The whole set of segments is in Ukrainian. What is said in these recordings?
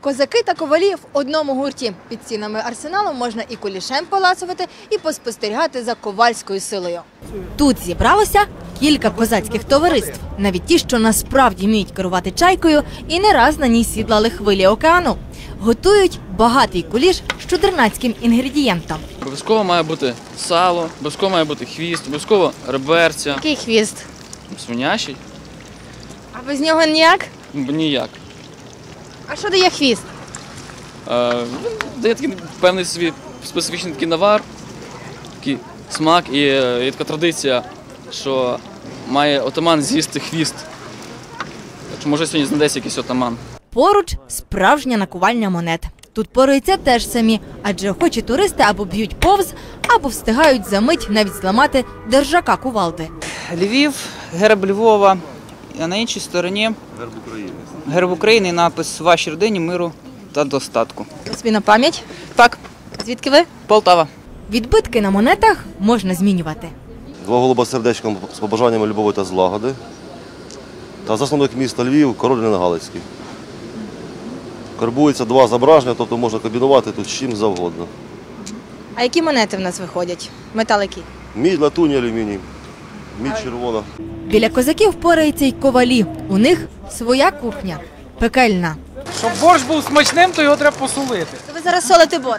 Козаки та ковалі в одному гурті. Під стінами арсеналу можна і кулішем поласувати, і поспостерігати за ковальською силою. Тут зібралося кілька козацьких товариств. Навіть ті, що насправді вміють керувати чайкою і не раз на ній сідлали хвилі океану. Готують багатий куліш з чудернацьким інгредієнтом. Обов'язково має бути сало, обов'язково має бути хвіст, обов'язково реберця. Який хвіст? Свинячий? А без нього ніяк? Ніяк. А що дає хвіст? Дає такий певний свій специфічний такий навар, такий смак і є така традиція, що має отаман з'їсти хвіст. Так що може сьогодні знайдеться якийсь отаман. Поруч справжня накувальня монет. Тут поруються теж самі, адже охочі туристи або б'ють повз, або встигають за мить навіть зламати держака кувалди. Львів, герб Львова, а на іншій стороні герб України і напис «Вашій родині, миру та достатку». Собі на пам'ять? Так. Звідки ви? Полтава. Відбитки на монетах можна змінювати. Два голуба з сердечком з побажаннями любові та злагоди. Та засновник міста Львів, король Галицький. Карбується два зображення, тобто можна комбінувати тут з чим завгодно. А які монети в нас виходять? Метал який? Мідь, латунь, алюміній, мідь червона. Біля козаків порається й ковалі. У них своя кухня – пекельна. Щоб борщ був смачним, то його треба посолити. Ви зараз солите борщ?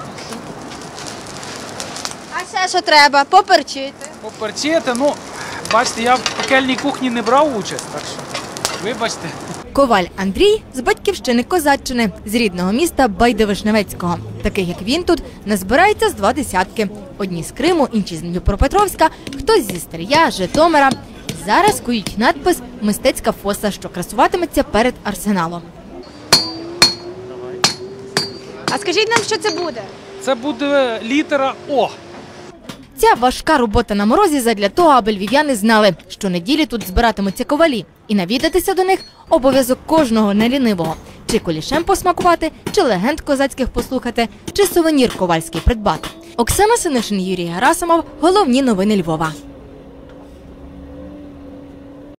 А ще що треба? Поперчити. Поперчити, бачите, я в пекельній кухні не брав участь, так що вибачте. Коваль Андрій з батьківщини Козаччини, з рідного міста Байде-Вишневецького. Таких, як він, тут назбирається з 2 десятки. Одні з Криму, інші з Дніпропетровська, хтось зі Стрия, Житомира. Зараз кують надпис «Мистецька фоса», що красуватиметься перед арсеналом. А скажіть нам, що це буде? Це буде літера О. Ця важка робота на морозі задля того, аби львів'яни знали, що неділі тут збиратимуться ковалі. І навідатися до них – обов'язок кожного нелінивого. Чи кулішем посмакувати, чи легенд козацьких послухати, чи сувенір ковальський придбати. Оксана Синишин, Юрій Герасимов. Головні новини Львова.